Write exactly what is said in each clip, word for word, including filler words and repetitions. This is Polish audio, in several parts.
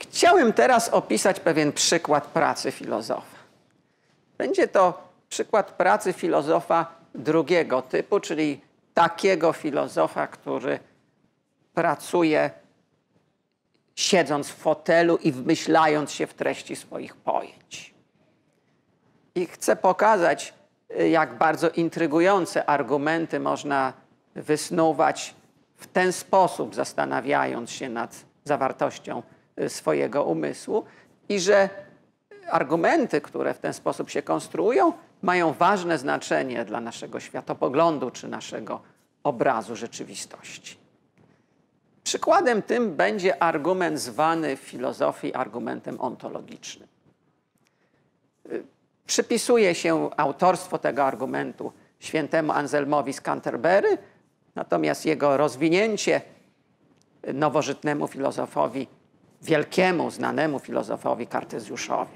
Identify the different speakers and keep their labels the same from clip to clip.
Speaker 1: Chciałem teraz opisać pewien przykład pracy filozofa. Będzie to przykład pracy filozofa drugiego typu, czyli takiego filozofa, który pracuje siedząc w fotelu i wmyślając się w treści swoich pojęć. I chcę pokazać, jak bardzo intrygujące argumenty można wysnuwać w ten sposób, zastanawiając się nad zawartością swojego umysłu, i że argumenty, które w ten sposób się konstruują, mają ważne znaczenie dla naszego światopoglądu czy naszego obrazu rzeczywistości. Przykładem tym będzie argument zwany w filozofii argumentem ontologicznym. Przypisuje się autorstwo tego argumentu świętemu Anselmowi z Canterbury, natomiast jego rozwinięcie nowożytnemu filozofowi, wielkiemu, znanemu filozofowi Kartezjuszowi.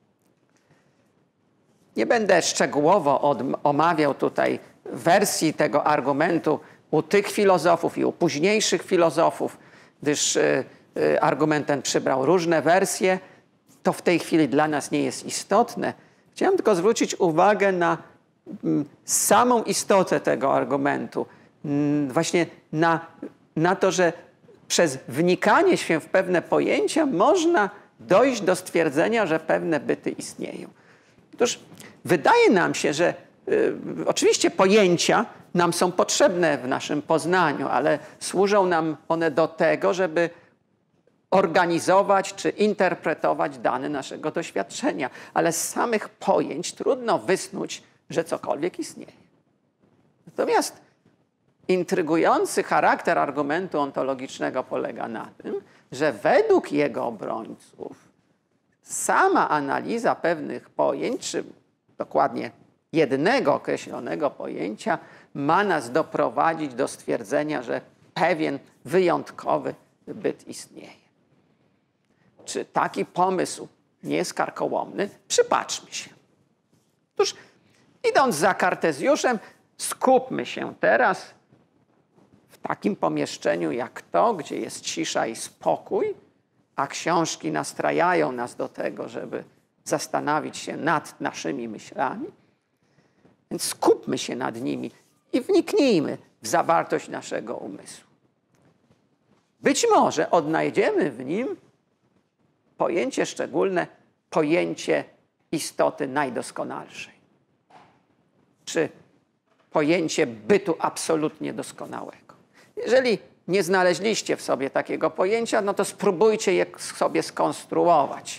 Speaker 1: Nie będę szczegółowo omawiał tutaj wersji tego argumentu u tych filozofów i u późniejszych filozofów, gdyż y, y, argument ten przybrał różne wersje. To w tej chwili dla nas nie jest istotne. Chciałem tylko zwrócić uwagę na mm, samą istotę tego argumentu. Mm, właśnie na, na to, że przez wnikanie się w pewne pojęcia można dojść do stwierdzenia, że pewne byty istnieją. Otóż wydaje nam się, że y, oczywiście pojęcia nam są potrzebne w naszym poznaniu, ale służą nam one do tego, żeby organizować czy interpretować dane naszego doświadczenia. Ale z samych pojęć trudno wysnuć, że cokolwiek istnieje. Natomiast intrygujący charakter argumentu ontologicznego polega na tym, że według jego obrońców sama analiza pewnych pojęć, czy dokładnie jednego określonego pojęcia, ma nas doprowadzić do stwierdzenia, że pewien wyjątkowy byt istnieje. Czy taki pomysł nie jest karkołomny? Przypatrzmy się. Otóż, idąc za Kartezjuszem, skupmy się teraz w takim pomieszczeniu jak to, gdzie jest cisza i spokój, a książki nastrajają nas do tego, żeby zastanowić się nad naszymi myślami. Więc skupmy się nad nimi i wniknijmy w zawartość naszego umysłu. Być może odnajdziemy w nim pojęcie szczególne, pojęcie istoty najdoskonalszej. Czy pojęcie bytu absolutnie doskonałego. Jeżeli nie znaleźliście w sobie takiego pojęcia, no to spróbujcie je sobie skonstruować.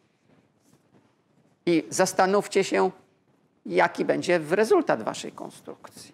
Speaker 1: I zastanówcie się, jaki będzie rezultat waszej konstrukcji.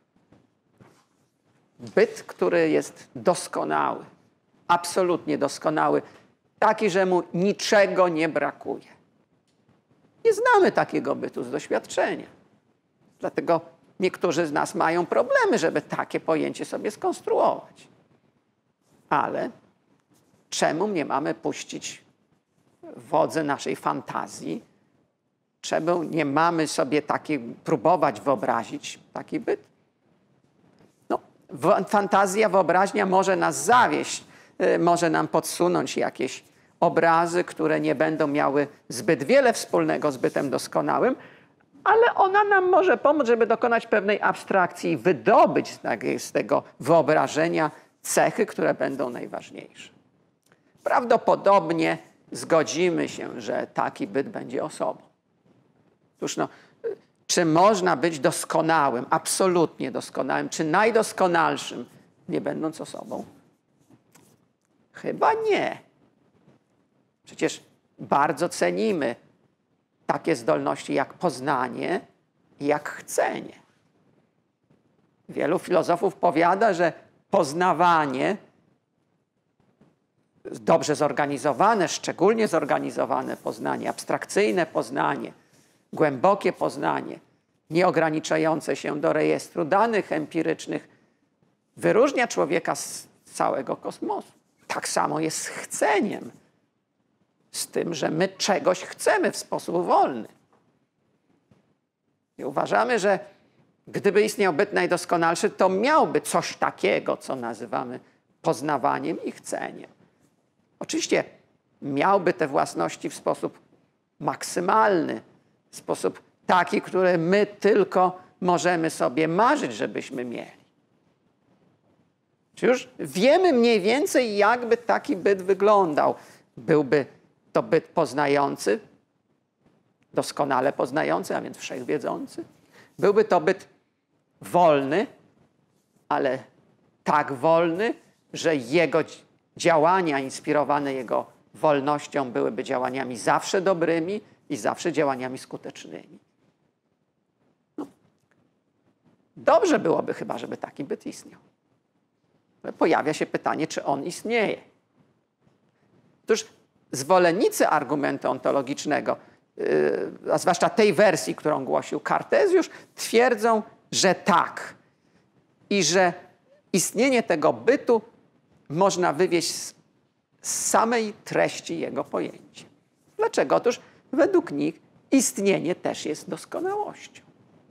Speaker 1: Byt, który jest doskonały, absolutnie doskonały, taki, że mu niczego nie brakuje. Nie znamy takiego bytu z doświadczenia. Dlatego niektórzy z nas mają problemy, żeby takie pojęcie sobie skonstruować. Ale czemu nie mamy puścić wodze naszej fantazji? Czemu nie mamy sobie taki, próbować wyobrazić taki byt? No, fantazja, wyobraźnia może nas zawieść, może nam podsunąć jakieś obrazy, które nie będą miały zbyt wiele wspólnego z bytem doskonałym, ale ona nam może pomóc, żeby dokonać pewnej abstrakcji i wydobyć z tego wyobrażenia cechy, które będą najważniejsze. Prawdopodobnie zgodzimy się, że taki byt będzie osobą. Otóż no, czy można być doskonałym, absolutnie doskonałym, czy najdoskonalszym, nie będąc osobą? Chyba nie. Przecież bardzo cenimy takie zdolności jak poznanie i jak chcenie. Wielu filozofów powiada, że poznawanie, dobrze zorganizowane, szczególnie zorganizowane poznanie, abstrakcyjne poznanie, głębokie poznanie, nieograniczające się do rejestru danych empirycznych, wyróżnia człowieka z całego kosmosu. Tak samo jest z chceniem. Z tym, że my czegoś chcemy w sposób wolny. I uważamy, że gdyby istniał byt najdoskonalszy, to miałby coś takiego, co nazywamy poznawaniem i chceniem. Oczywiście miałby te własności w sposób maksymalny, w sposób taki, który my tylko możemy sobie marzyć, żebyśmy mieli. Czy już wiemy mniej więcej, jakby taki byt wyglądał? Byłby to byt poznający, doskonale poznający, a więc wszechwiedzący. Byłby to byt wolny, ale tak wolny, że jego działania inspirowane jego wolnością byłyby działaniami zawsze dobrymi i zawsze działaniami skutecznymi. No. Dobrze byłoby chyba, żeby taki byt istniał. Ale pojawia się pytanie, czy on istnieje. Otóż zwolennicy argumentu ontologicznego, yy, a zwłaszcza tej wersji, którą głosił Kartezjusz, twierdzą, że tak. I że istnienie tego bytu można wywieźć z, z samej treści jego pojęcia. Dlaczego? Otóż według nich istnienie też jest doskonałością.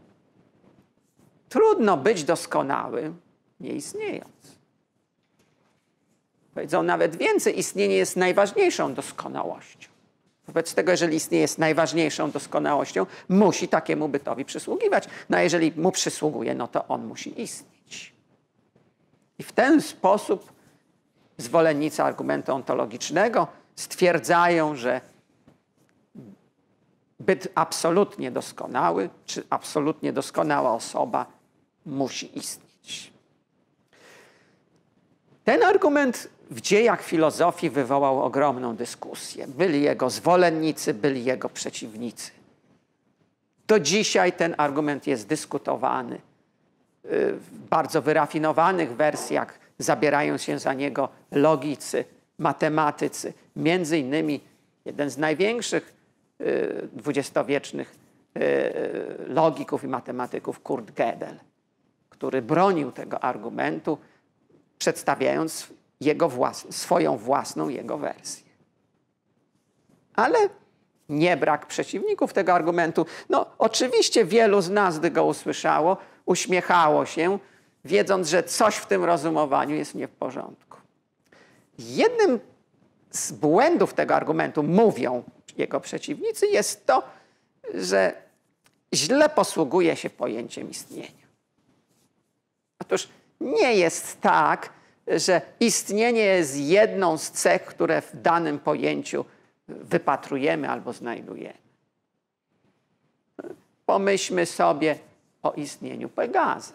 Speaker 1: Trudno być doskonałym, nie istniejąc. Powiedzą nawet więcej, istnienie jest najważniejszą doskonałością. Wobec tego, jeżeli istnienie jest najważniejszą doskonałością, musi takiemu bytowi przysługiwać. No a jeżeli mu przysługuje, no to on musi istnieć. I w ten sposób zwolennicy argumentu ontologicznego stwierdzają, że byt absolutnie doskonały, czy absolutnie doskonała osoba musi istnieć. Ten argument w dziejach filozofii wywołał ogromną dyskusję. Byli jego zwolennicy, byli jego przeciwnicy. Do dzisiaj ten argument jest dyskutowany. W bardzo wyrafinowanych wersjach zabierają się za niego logicy, matematycy. Między innymi jeden z największych dwudziestowiecznych logików i matematyków, Kurt Gödel, który bronił tego argumentu, przedstawiając jego własną, swoją własną jego wersję. Ale nie brak przeciwników tego argumentu. No, oczywiście wielu z nas, gdy go usłyszało, uśmiechało się, wiedząc, że coś w tym rozumowaniu jest nie w porządku. Jednym z błędów tego argumentu, mówią jego przeciwnicy, jest to, że źle posługuje się pojęciem istnienia. Otóż nie jest tak, że istnienie jest jedną z cech, które w danym pojęciu wypatrujemy albo znajdujemy. Pomyślmy sobie o istnieniu Pegaza.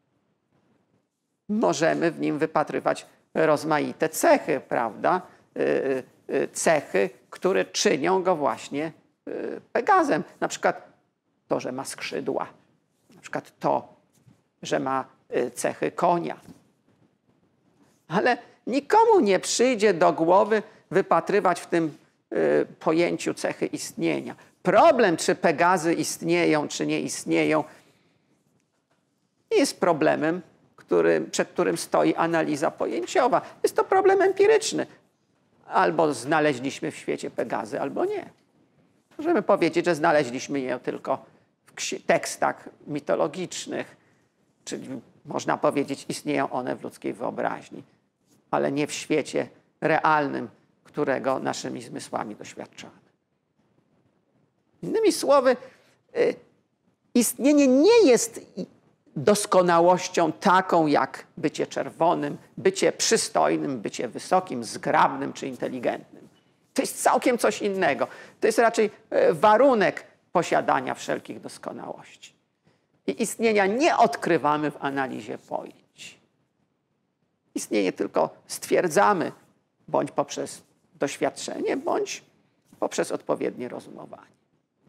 Speaker 1: Możemy w nim wypatrywać rozmaite cechy, prawda? Cechy, które czynią go właśnie Pegazem. Na przykład to, że ma skrzydła. Na przykład to, że ma cechy konia. Ale nikomu nie przyjdzie do głowy wypatrywać w tym y, pojęciu cechy istnienia. Problem, czy Pegazy istnieją, czy nie istnieją, nie jest problemem, który, przed którym stoi analiza pojęciowa. Jest to problem empiryczny. Albo znaleźliśmy w świecie Pegazy, albo nie. Możemy powiedzieć, że znaleźliśmy je tylko w tekstach mitologicznych, czyli można powiedzieć, istnieją one w ludzkiej wyobraźni, ale nie w świecie realnym, którego naszymi zmysłami doświadczamy. Innymi słowy, istnienie nie jest doskonałością taką jak bycie czerwonym, bycie przystojnym, bycie wysokim, zgrabnym czy inteligentnym. To jest całkiem coś innego. To jest raczej warunek posiadania wszelkich doskonałości. I istnienia nie odkrywamy w analizie pojęć. Istnienie tylko stwierdzamy, bądź poprzez doświadczenie, bądź poprzez odpowiednie rozumowanie.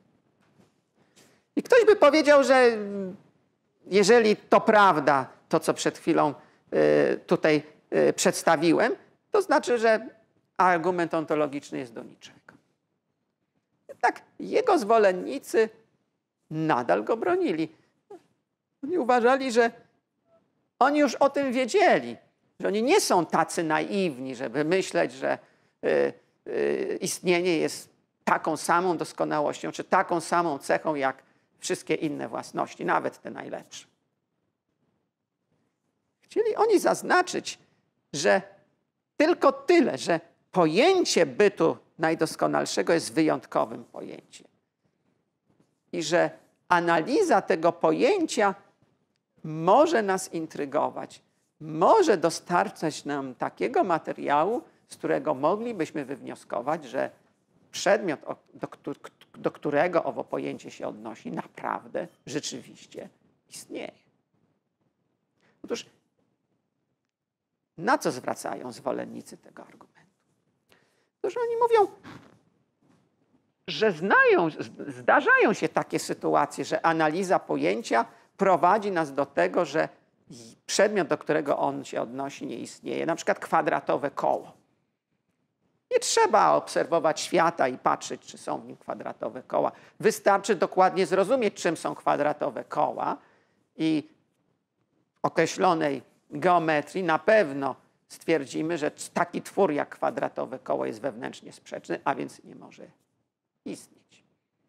Speaker 1: I ktoś by powiedział, że jeżeli to prawda, to co przed chwilą tutaj przedstawiłem, to znaczy, że argument ontologiczny jest do niczego. Jednak jego zwolennicy nadal go bronili. Oni uważali, że oni już o tym wiedzieli, że oni nie są tacy naiwni, żeby myśleć, że y, y, istnienie jest taką samą doskonałością, czy taką samą cechą jak wszystkie inne własności, nawet te najlepsze. Chcieli oni zaznaczyć, że tylko tyle, że pojęcie bytu najdoskonalszego jest wyjątkowym pojęciem. I że analiza tego pojęcia może nas intrygować, może dostarczać nam takiego materiału, z którego moglibyśmy wywnioskować, że przedmiot, do, do którego owo pojęcie się odnosi, naprawdę, rzeczywiście istnieje. Otóż na co zwracają zwolennicy tego argumentu? Otóż oni mówią, że znają, zdarzają się takie sytuacje, że analiza pojęcia prowadzi nas do tego, że przedmiot, do którego on się odnosi, nie istnieje. Na przykład kwadratowe koło. Nie trzeba obserwować świata i patrzeć, czy są w nim kwadratowe koła. Wystarczy dokładnie zrozumieć, czym są kwadratowe koła i określonej geometrii na pewno stwierdzimy, że taki twór jak kwadratowe koło jest wewnętrznie sprzeczny, a więc nie może istnieć.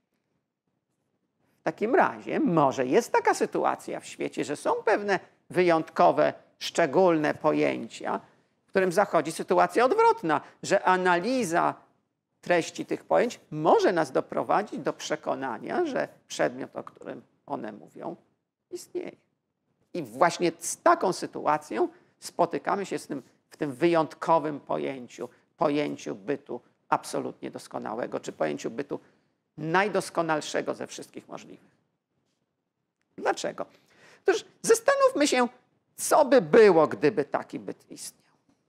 Speaker 1: W takim razie może jest taka sytuacja w świecie, że są pewne wyjątkowe, szczególne pojęcia, w którym zachodzi sytuacja odwrotna, że analiza treści tych pojęć może nas doprowadzić do przekonania, że przedmiot, o którym one mówią, istnieje. I właśnie z taką sytuacją spotykamy się z tym, w tym wyjątkowym pojęciu, pojęciu bytu absolutnie doskonałego, czy pojęciu bytu najdoskonalszego ze wszystkich możliwych. Dlaczego? Otóż zastanówmy się, co by było, gdyby taki byt istniał.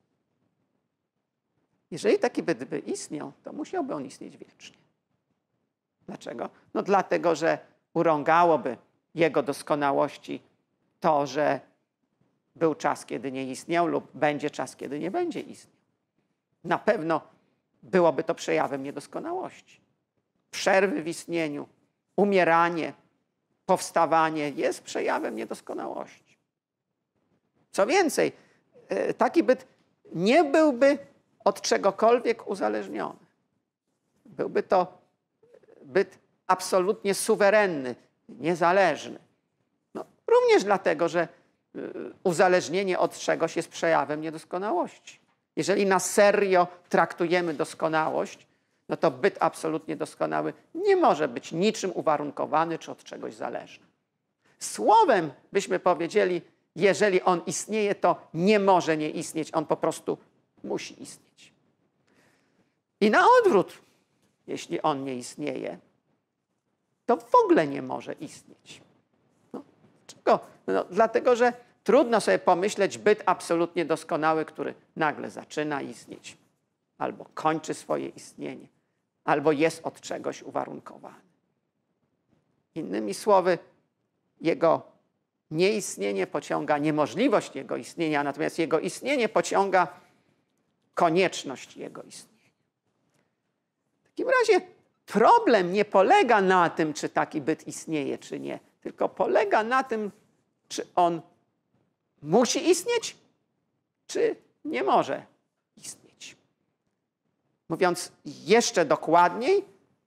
Speaker 1: Jeżeli taki byt by istniał, to musiałby on istnieć wiecznie. Dlaczego? No dlatego, że urągałoby jego doskonałości to, że był czas, kiedy nie istniał lub będzie czas, kiedy nie będzie istniał. Na pewno byłoby to przejawem niedoskonałości. Przerwy w istnieniu, umieranie, powstawanie jest przejawem niedoskonałości. Co więcej, taki byt nie byłby od czegokolwiek uzależniony. Byłby to byt absolutnie suwerenny, niezależny. No, również dlatego, że uzależnienie od czegoś jest przejawem niedoskonałości. Jeżeli na serio traktujemy doskonałość, no to byt absolutnie doskonały nie może być niczym uwarunkowany czy od czegoś zależny. Słowem byśmy powiedzieli, jeżeli on istnieje, to nie może nie istnieć, on po prostu musi istnieć. I na odwrót, jeśli on nie istnieje, to w ogóle nie może istnieć. No, dlaczego? No, dlatego, że trudno sobie pomyśleć byt absolutnie doskonały, który nagle zaczyna istnieć, albo kończy swoje istnienie, albo jest od czegoś uwarunkowany. Innymi słowy, jego nieistnienie pociąga niemożliwość jego istnienia, natomiast jego istnienie pociąga konieczność jego istnienia. W takim razie problem nie polega na tym, czy taki byt istnieje, czy nie, tylko polega na tym, czy on musi istnieć, czy nie może istnieć. Mówiąc jeszcze dokładniej,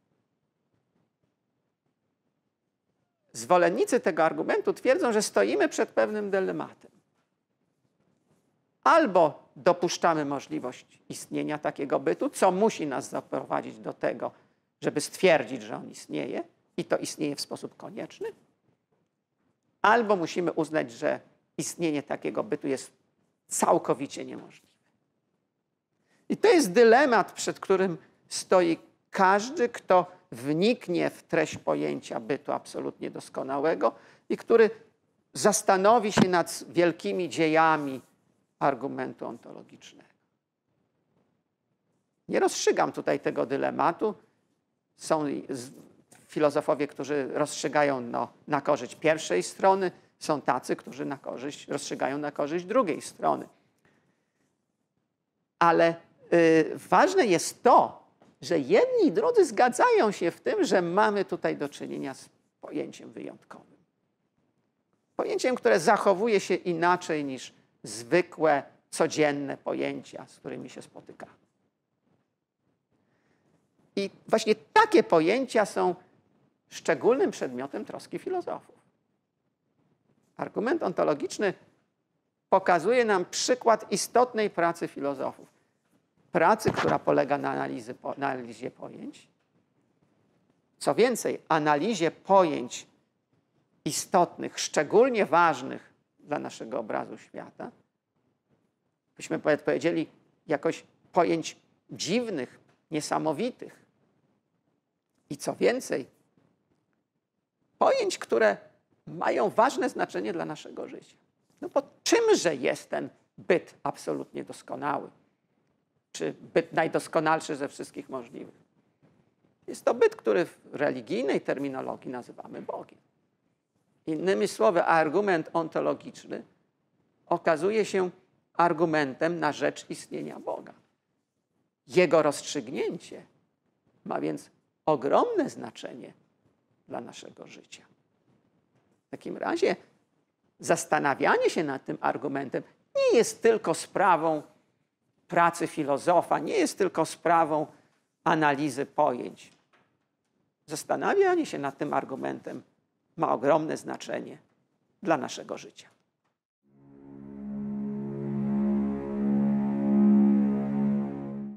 Speaker 1: zwolennicy tego argumentu twierdzą, że stoimy przed pewnym dylematem. Albo dopuszczamy możliwość istnienia takiego bytu, co musi nas zaprowadzić do tego, żeby stwierdzić, że on istnieje i to istnieje w sposób konieczny, albo musimy uznać, że istnienie takiego bytu jest całkowicie niemożliwe. I to jest dylemat, przed którym stoi każdy, kto wniknie w treść pojęcia bytu absolutnie doskonałego i który zastanowi się nad wielkimi dziejami argumentu ontologicznego. Nie rozstrzygam tutaj tego dylematu. Są filozofowie, którzy rozstrzygają no, na korzyść pierwszej strony, są tacy, którzy na korzyść, rozstrzygają na korzyść drugiej strony. Ale y, ważne jest to, że jedni i drudzy zgadzają się w tym, że mamy tutaj do czynienia z pojęciem wyjątkowym. Pojęciem, które zachowuje się inaczej niż zwykłe, codzienne pojęcia, z którymi się spotykamy. I właśnie takie pojęcia są szczególnym przedmiotem troski filozofów. Argument ontologiczny pokazuje nam przykład istotnej pracy filozofów. pracy, która polega na, analizy, na analizie pojęć. Co więcej, analizie pojęć istotnych, szczególnie ważnych dla naszego obrazu świata. Byśmy powiedzieli jakoś pojęć dziwnych, niesamowitych. I co więcej, pojęć, które mają ważne znaczenie dla naszego życia. No bo czymże jest ten byt absolutnie doskonały? Czy byt najdoskonalszy ze wszystkich możliwych? Jest to byt, który w religijnej terminologii nazywamy Bogiem. Innymi słowy, argument ontologiczny okazuje się argumentem na rzecz istnienia Boga. Jego rozstrzygnięcie ma więc ogromne znaczenie dla naszego życia. W takim razie zastanawianie się nad tym argumentem nie jest tylko sprawą pracy filozofa, nie jest tylko sprawą analizy pojęć. Zastanawianie się nad tym argumentem ma ogromne znaczenie dla naszego życia.